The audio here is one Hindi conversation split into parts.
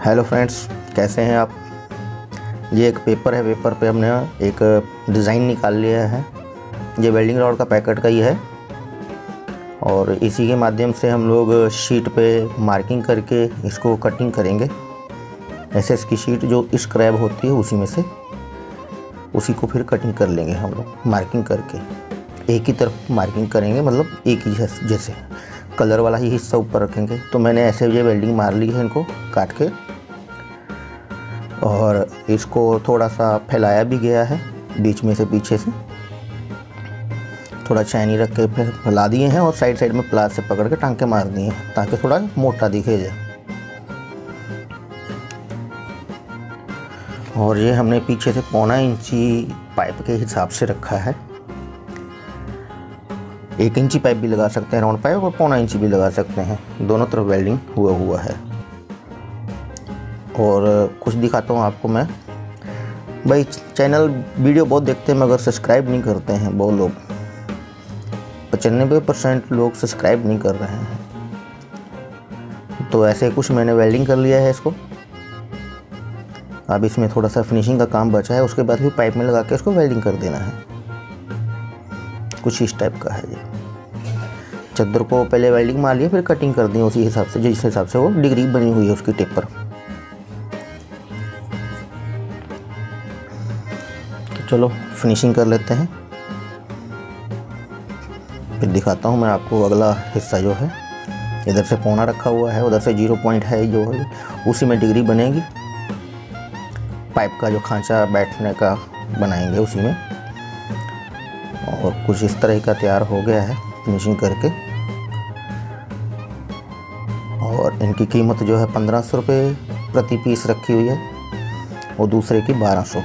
हेलो फ्रेंड्स, कैसे हैं आप। ये एक पेपर है, पेपर पे हमने एक डिज़ाइन निकाल लिया है। ये वेल्डिंग रॉड का पैकेट का ही है और इसी के माध्यम से हम लोग शीट पे मार्किंग करके इसको कटिंग करेंगे। एसएस की शीट जो स्क्रैब होती है उसी में से उसी को फिर कटिंग कर लेंगे हम लोग। मार्किंग करके एक ही तरफ मार्किंग करेंगे, मतलब एक ही जैसे कलर वाला ही हिस्सा ऊपर रखेंगे। तो मैंने ऐसे ये वेल्डिंग मार ली है इनको काट के, और इसको थोड़ा सा फैलाया भी गया है बीच में से, पीछे से थोड़ा चैनी रख के फिर फैला दिए हैं और साइड साइड में प्लास से पकड़ के टांके मार दिए हैं ताकि थोड़ा मोटा दिखे जाए। और ये हमने पीछे से 1.25 इंची पाइप के हिसाब से रखा है। 1 इंची पाइप भी लगा सकते हैं, राउंड पाइप, और 1.25 इंची भी लगा सकते हैं। दोनों तरफ वेल्डिंग हुआ है। और कुछ दिखाता हूँ आपको मैं। भाई चैनल वीडियो बहुत देखते हैं मगर सब्सक्राइब नहीं करते हैं बहुत लोग। 95% लोग सब्सक्राइब नहीं कर रहे हैं। तो ऐसे कुछ मैंने वेल्डिंग कर लिया है इसको। अब इसमें थोड़ा सा फिनिशिंग का काम बचा है, उसके बाद भी पाइप में लगा के इसको वेल्डिंग कर देना है। कुछ इस टाइप का है ये। चद्दर को पहले वेल्डिंग मार लिया, फिर कटिंग कर दी उसी हिसाब से जिस हिसाब से वो डिग्री बनी हुई है उसकी टिप पर। तो चलो फिनिशिंग कर लेते हैं, फिर दिखाता हूँ मैं आपको अगला हिस्सा जो है। इधर से पौना रखा हुआ है, उधर से 0 पॉइंट है जो है, उसी में डिग्री बनेगी। पाइप का जो खांचा बैठने का बनाएंगे उसी में। और कुछ इस तरह का तैयार हो गया है फिनिशिंग करके। और इनकी कीमत जो है 1500 रुपये प्रति पीस रखी हुई है और दूसरे की 1200।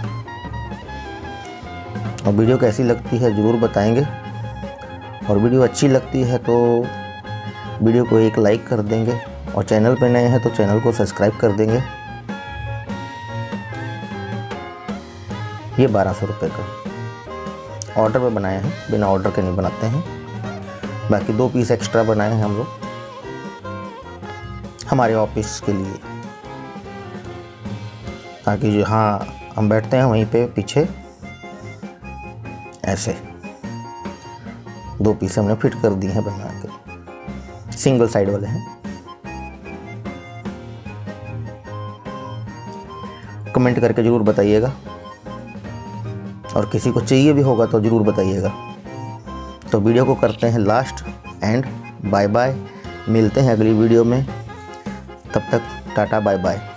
और वीडियो कैसी लगती है ज़रूर बताएंगे, और वीडियो अच्छी लगती है तो वीडियो को एक लाइक कर देंगे, और चैनल पे नए हैं तो चैनल को सब्सक्राइब कर देंगे। ये 1200 रुपये का ऑर्डर पे बनाए हैं, बिना ऑर्डर के नहीं बनाते हैं। बाकी 2 पीस एक्स्ट्रा बनाए हैं हम लोग हमारे ऑफिस के लिए, ताकि जहाँ हम बैठते हैं वहीं पे पीछे ऐसे 2 पीस हमने फिट कर दिए हैं बना के, सिंगल साइड वाले हैं। कमेंट करके ज़रूर बताइएगा, और किसी को चाहिए भी होगा तो ज़रूर बताइएगा। तो वीडियो को करते हैं लास्ट एंड बाय बाय। मिलते हैं अगली वीडियो में, तब तक टाटा बाय बाय।